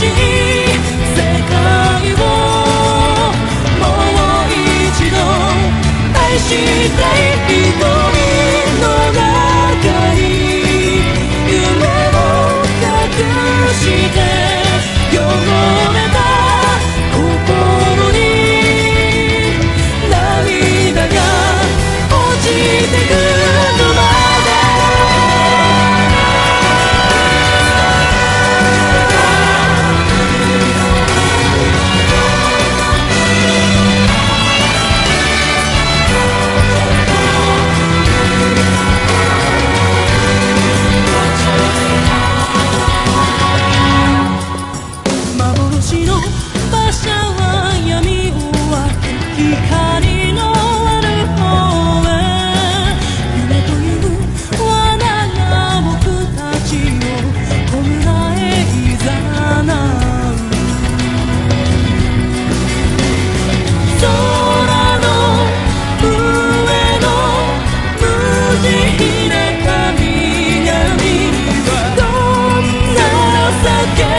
しい世界をもう一度愛したい。瞳の中に夢を隠して汚れた心に涙が落ちてくるまで幻の馬車は闇を分け光のある方へ。夢という罠が僕たちをこむらへいざなう。空の上の無慈悲な神々はどんな情け